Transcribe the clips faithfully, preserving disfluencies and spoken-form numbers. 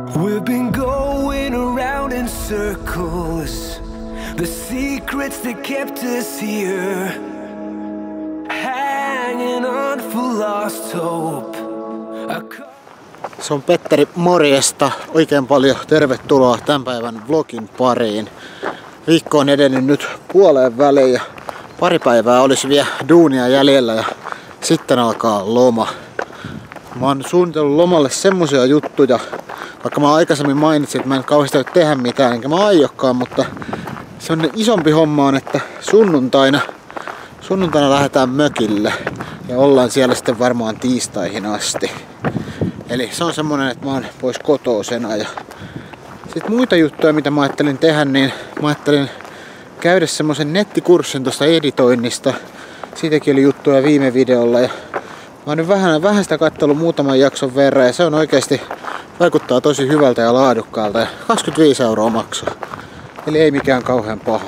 We've been going around in circles. The secrets that kept us here, hanging on for lost hope. Se on Petteri, morjesta. Oikein paljon tervetuloa tämän päivän vlogin pariin. Viikko on edennyt nyt puoleen väliin ja pari päivää olisi vielä duunia jäljellä ja sitten alkaa loma. Mä oon suunnitellut lomalle semmosia juttuja, vaikka mä aikaisemmin mainitsin, että mä en kauheasti voi tehdä mitään, enkä mä aiokkaan, mutta semmonen isompi homma on, että sunnuntaina, sunnuntaina lähdetään mökille ja ollaan siellä sitten varmaan tiistaihin asti. Eli se on semmonen, että mä oon pois kotoisena. Ja sit muita juttuja, mitä mä ajattelin tehdä, niin mä ajattelin käydä semmosen nettikurssin tuosta editoinnista. Siitäkin oli juttuja viime videolla ja mä oon nyt vähän, vähän sitä kattellut muutaman jakson verran ja se on oikeesti vaikuttaa tosi hyvältä ja laadukkaalta ja kaksikymmentäviisi euroa maksaa. Eli ei mikään kauhean paha.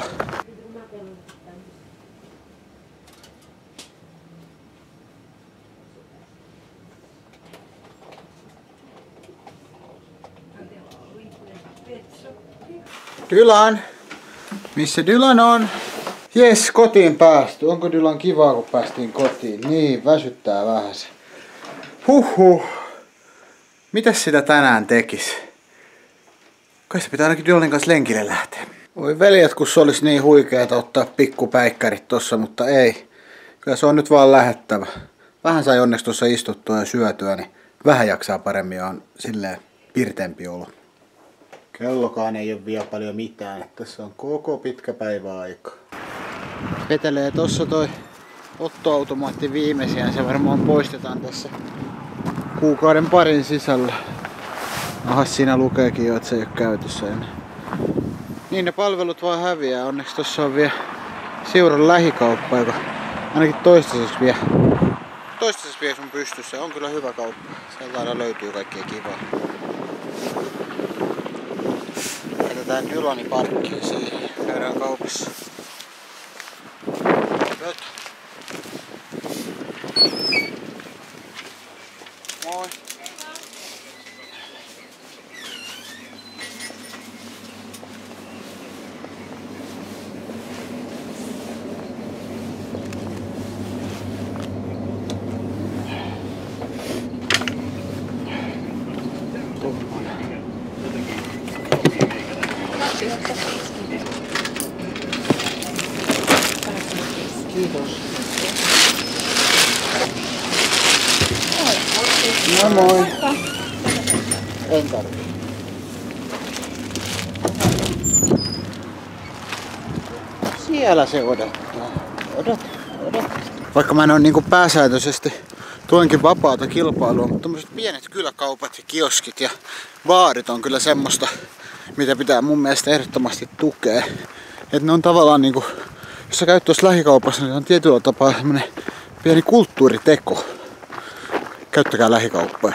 Dylan! Missä Dylan on? Jes, kotiin päästy. Onko Dylan kivaa, kun päästiin kotiin? Niin, väsyttää vähän se. Huhhuh. Mitäs sitä tänään tekis? Kai se pitää ainakin Dylanin kanssa lenkille lähteä. Voi veljet, kun se olisi niin huikeeta ottaa pikkupäikkärit tossa, mutta ei. Kyllä se on nyt vaan lähettävä. Vähän sai onneksi tuossa istuttua ja syötyä, niin vähän jaksaa paremmin ja on silleen pirteempi olo. Kellokaan ei ole vielä paljon mitään. Tässä on koko pitkä päivä aika. Vetelee tossa toi ottoautomaatti viimeisiä. Se varmaan poistetaan tässä kuukauden parin sisällä. Aha, siinä lukeekin jo, että se ei ole käytössä enää. Niin ne palvelut vaan häviää. Onneksi tossa on vielä Siuran lähikauppa, joka ainakin toistaiseksi vie, toistaiseksi vie sun pystyssä. On kyllä hyvä kauppa. Sieltä aina löytyy kaikkea kivaa. Jätetään Dylani parkkiin siihen. Käydään kaupassa. Nyt. Moi. Kiitos. No moi. En tarvitse. Siellä se odottaa. Odot, odot. Vaikka mä en oo niinku pääsääntöisesti tuenkin vapaata kilpailua, mutta tommoset pienet kyläkaupat ja kioskit ja baarit on kyllä semmoista, mitä pitää mun mielestä ehdottomasti tukea. Et ne on tavallaan niinku, jos sä käyt tuossa lähikaupassa, niin on tietyllä tapaa semmonen pieni kulttuuriteko. Käyttäkää lähikauppoja.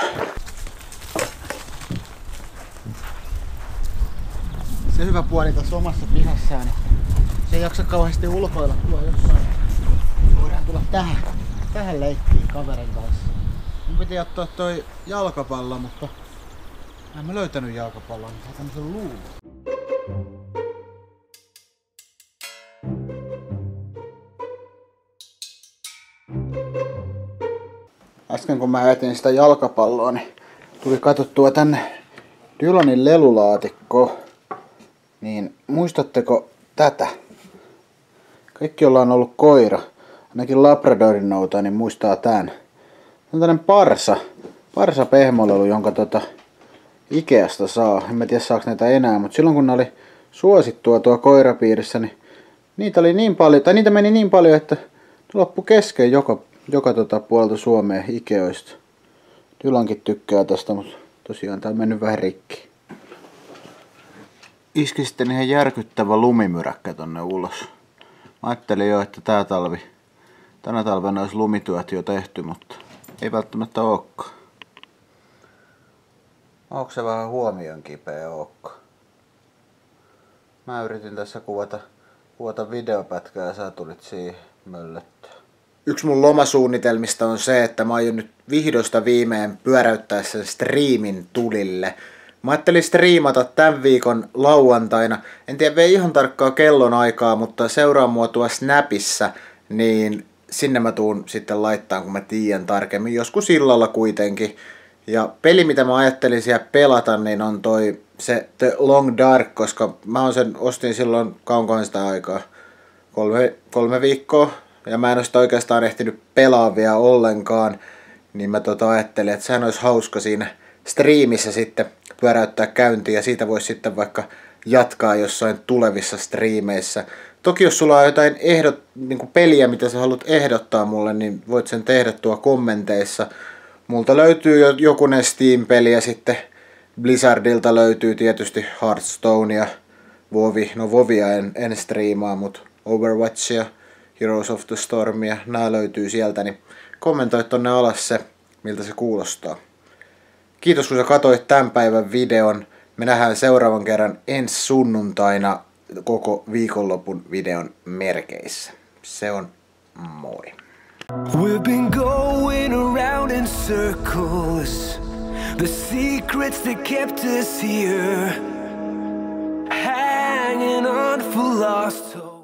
Se hyvä puoli tässä omassa pihassaan, että se ei jaksa kauheasti ulkoilla tuolla jossain. Voidaan tulla tähän, tähän leikkiin kaverin kanssa. Mun piti ottaa toi jalkapallo, mutta en mä löytänyt jalkapalloa, mutta tämmösen luulun. Äsken kun mä etin sitä jalkapalloa, niin tuli katsottua tänne Dylanin lelulaatikko. Niin muistatteko tätä? Kaikki jolla on ollut koira, ainakin Labradorin nouta, niin muistaa tän. On tämmönen parsa, parsa pehmolelu, jonka tota Ikeasta saa. En mä tiedä saaks näitä enää, mutta silloin kun ne oli suosittua tuo koirapiirissä, niin niitä oli niin paljon, tai niitä meni niin paljon, että loppu kesken joka, joka tota puolelta Suomea Ikeoista. Dylankin tykkää tästä, mutta tosiaan tää on mennyt vähän rikki. Iski sitten ihan järkyttävä lumimyräkkä tonne ulos. Mä ajattelin jo, että tää talvi, tänä talvena olisi lumityöt jo tehty, mutta ei välttämättä olekaan. Onko se vähän huomion kipeä Ookko? Mä yritin tässä kuvata, kuvata videopätkää ja sä tulit siihen möllöttää. Yksi mun lomasuunnitelmista on se, että mä aion nyt vihdoista viimein pyöräyttää sen striimin tulille. Mä ajattelin striimata tämän viikon lauantaina. En tiedä vielä ihan tarkkaa kellonaikaa, mutta seuraa mua tuossa Snapissa, niin sinne mä tuun sitten laittaa, kun mä tiedän tarkemmin. Joskus illalla kuitenkin. Ja peli, mitä mä ajattelin siellä pelata, niin on toi se The Long Dark, koska mä on sen ostin silloin kauankohan sitä aikaa. Kolme, kolme viikkoa. Ja mä en ole sitä oikeastaan ehtinyt pelaa vielä ollenkaan. Niin mä tota ajattelin, että sehän olisi hauska siinä striimissä sitten pyöräyttää käyntiin. Ja siitä voisi sitten vaikka jatkaa jossain tulevissa striimeissä. Toki jos sulla on jotain ehdot, niin kuin peliä, mitä sä haluat ehdottaa mulle, niin voit sen tehdä tuo kommenteissa. Multa löytyy jo jokunen Steam-peli ja sitten Blizzardilta löytyy tietysti Hearthstone ja Vovi. No Vovia en, en striimaa, mutta Overwatch ja Heroes of the Storm ja nää löytyy sieltä, niin kommentoi tonne alas se, miltä se kuulostaa. Kiitos kun sä katsoit tämän päivän videon. Me nähdään seuraavan kerran ensi sunnuntaina koko viikonlopun videon merkeissä. Se on moi. We've been going around in circles. The secrets that kept us here, hanging on for lost hope.